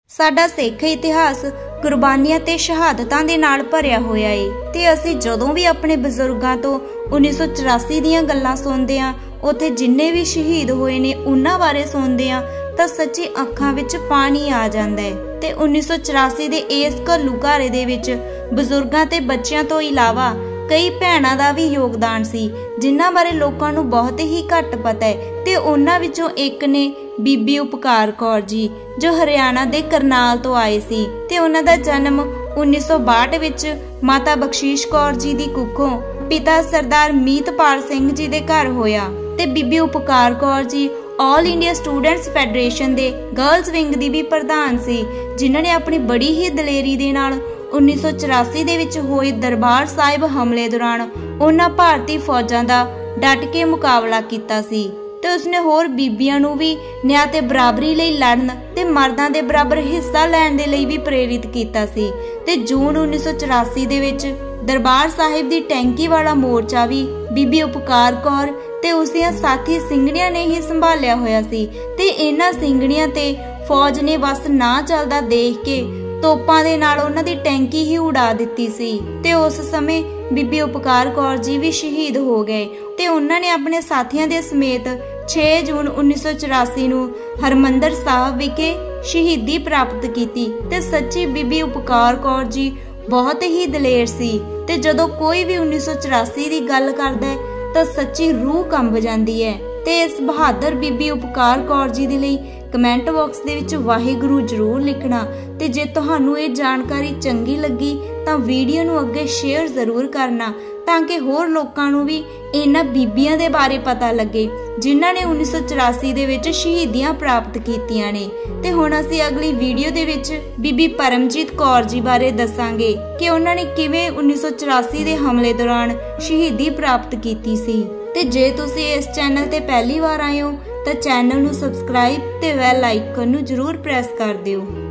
ਸਾਡਾ ਸਿੱਖ ਇਤਿਹਾਸ ਕੁਰਬਾਨੀਆਂ ਤੇ ਸ਼ਹਾਦਤਾਂ ਦੇ ਨਾਲ ਭਰਿਆ ਹੋਇਆ ਏ ਤੇ ਅਸੀਂ ਜਦੋਂ ਵੀ ਆਪਣੇ ਬਜ਼ੁਰਗਾਂ ਤੋਂ 1984 ਦੀਆਂ ਗੱਲਾਂ ਸੁਣਦੇ ਆਂ, ਉੱਥੇ ਜਿੰਨੇ ਵੀ ਸ਼ਹੀਦ ਹੋਏ ਨੇ ਉਹਨਾਂ ਬਾਰੇ ਸੁਣਦੇ ਆਂ ਤਾਂ ਸੱਚੀ ਅੱਖਾਂ ਵਿੱਚ ਪਾਣੀ ਆ ਜਾਂਦਾ ਹੈ। ਤੇ 1984 ਦੇ ਇਸ ਘੱਲੂਘਾਰੇ ਦੇ ਵਿੱਚ ਬਜ਼ੁਰਗਾਂ ਤੇ ਬੱਚਿਆਂ ਤੋਂ ਇਲਾਵਾ ਕਈ ਭੈਣਾਂ ਦਾ ਵੀ ਯੋਗਦਾਨ ਸੀ, ਜਿਨ੍ਹਾਂ ਬਾਰੇ ਲੋਕਾਂ ਨੂੰ ਬਹੁਤ ਹੀ ਘੱਟ ਪਤਾ ਹੈ। ਤੇ ਉਹਨਾਂ ਵਿੱਚੋਂ ਇੱਕ ਨੇ ਬੀਬੀ ਉਪਕਾਰ ਕੌਰ ਜੀ, ਜੋ ਹਰਿਆਣਾ ਦੇ ਕਰਨਾਲ ਤੋਂ ਆਏ ਸੀ ਤੇ ਉਹਨਾਂ ਦਾ ਜਨਮ 1962 ਵਿੱਚ ਮਾਤਾ ਬਖਸ਼ੀਸ਼ ਕੌਰ ਜੀ ਦੀ ਕੁੱਖੋਂ ਪਿਤਾ ਸਰਦਾਰ ਮੀਤਪਾਲ ਸਿੰਘ ਜੀ ਦੇ ਘਰ ਹੋਇਆ। ਤੇ ਬੀਬੀ Upkar Kaur ji all India students federation ਦੇ ਗਰਲਸ ਵਿੰਗ ਦੀ ਵੀ ਪ੍ਰਧਾਨ ਸੀ, ਜਿਨ੍ਹਾਂ ਨੇ ਆਪਣੀ ਬੜੀ ਹੀ ਦਲੇਰੀ ਦੇ ਨਾਲ 1984 ਦੇ ਵਿੱਚ ਹੋਏ ਦਰਬਾਰ ਸਾਹਿਬ ਹਮਲੇ ਦੌਰਾਨ ਉਹਨਾਂ ਭਾਰਤੀ ਫੌਜਾਂ ਦਾ ਡਟ ਕੇ ਮੁਕਾਬਲਾ ਕੀਤਾ ਸੀ। ਤੇ ਉਸਨੇ ਹੋਰ ਬੀਬੀਆਂ ਨੂੰ ਵੀ ਨਿਆਂ ਤੇ ਬਰਾਬਰੀ ਲਈ ਲੜਨ ਤੇ ਮਰਦਾਂ ਦੇ ਬਰਾਬਰ ਹਿੱਸਾ ਲੈਣ ਦੇ ਲਈ ਵੀ ਪ੍ਰੇਰਿਤ ਕੀਤਾ ਸੀ। ਤੇ ਜੂਨ 1984 ਦੇ ਵਿੱਚ ਦਰਬਾਰ ਸਾਹਿਬ ਦੀ ਟੈਂਕੀ ਵਾਲਾ ਮੋਰਚਾ ਵੀ ਬੀਬੀ ਉਪਕਾਰ ਕੌਰ ਤੇ ਉਸਦੀਆਂ ਸਾਥੀ ਸਿੰਘਣੀਆਂ ਨੇ ਹੀ ਸੰਭਾਲਿਆ ਹੋਇਆ ਸੀ। ਤੇ ਇਹਨਾਂ ਸਿੰਘਣੀਆਂ ਤੇ ਫੌਜ ਨੇ ਬਸ ਨਾ ਚੱਲਦਾ ਦੇਖ ਕੇ ਤੋਪਾਂ ਦੇ ਨਾਲ ਉਹਨਾਂ ਦੀ ਟੈਂਕੀ ਹੀ ਉਡਾ ਦਿੱਤੀ ਸੀ। ਤੇ ਉਸ ਸਮੇਂ ਬੀਬੀ ਉਪਕਾਰ ਕੌਰ ਜੀ ਵੀ ਸ਼ਹੀਦ ਹੋ ਗਏ ਤੇ ਉਹਨਾਂ ਨੇ ਆਪਣੇ ਸਾਥੀਆਂ ਦੇ ਸਮੇਤ 6 ਜੂਨ 1984 ਨੂੰ ਹਰਮੰਦਰ ਸਾਹਿਬ ਵਿਖੇ ਸ਼ਹੀਦੀ ਪ੍ਰਾਪਤ ਕੀਤੀ। ਤੇ ਸੱਚੀ ਬੀਬੀ ਉਪਕਾਰ ਕੌਰ ਜੀ ਬਹੁਤ ਹੀ ਦਲੇਰ ਸੀ ਤੇ ਜਦੋਂ ਕੋਈ ਵੀ 1984 ਦੀ ਗੱਲ ਕਰਦਾ ਹੈ ਤਾਂ ਸੱਚੀ ਰੂਹ ਕੰਬ ਜਾਂਦੀ ਹੈ। ਤੇ ਇਸ ਬਹਾਦਰ ਬੀਬੀ ਉਪਕਾਰ ਕੌਰ ਜੀ ਦੇ ਲਈ ਕਮੈਂਟ ਬਾਕਸ ਦੇ ਵਿੱਚ ਵਾਹਿਗੁਰੂ ਜ਼ਰੂਰ ਲਿਖਣਾ। ਤੇ ਜੇ ਤੁਹਾਨੂੰ ਇਹ ਜਾਣਕਾਰੀ ਚੰਗੀ ਲੱਗੀ ਤਾਂ ਵੀਡੀਓ ਨੂੰ ਅੱਗੇ ਸ਼ੇਅਰ ਜ਼ਰੂਰ ਕਰਨਾ, ਤਾਂ ਕਿ ਹੋਰ ਲੋਕਾਂ ਨੂੰ ਵੀ ਇਹਨਾਂ ਬੀਬੀਆਂ ਦੇ ਬਾਰੇ ਪਤਾ ਲੱਗੇ ਜਿਨ੍ਹਾਂ ਨੇ 1984 ਦੇ ਵਿੱਚ ਸ਼ਹੀਦੀਆਂ ਪ੍ਰਾਪਤ ਕੀਤੀਆਂ ਨੇ। ਤੇ ਹੁਣ ਅਸੀਂ ਅਗਲੀ ਵੀਡੀਓ ਦੇ ਵਿੱਚ ਬੀਬੀ ਪਰਮਜੀਤ ਕੌਰ ਜੀ ਬਾਰੇ ਦੱਸਾਂਗੇ ਕਿ ਉਹਨਾਂ ਨੇ ਕਿਵੇਂ 1984 ਦੇ ਹਮਲੇ ਦੌਰਾਨ ਸ਼ਹੀਦੀ ਪ੍ਰਾਪਤ ਕੀਤੀ ਸੀ। ਤੇ ਜੇ ਤੁਸੀਂ ਇਸ ਚੈਨਲ ਤੇ ਪਹਿਲੀ ਵਾਰ ਆਏ ਹੋ ਤਾਂ ਚੈਨਲ ਨੂੰ ਸਬਸਕ੍ਰਾਈਬ ਤੇ ਬੈਲ ਆਈਕਨ ਨੂੰ ਜ਼ਰੂਰ ਪ੍ਰੈਸ ਕਰ ਦਿਓ।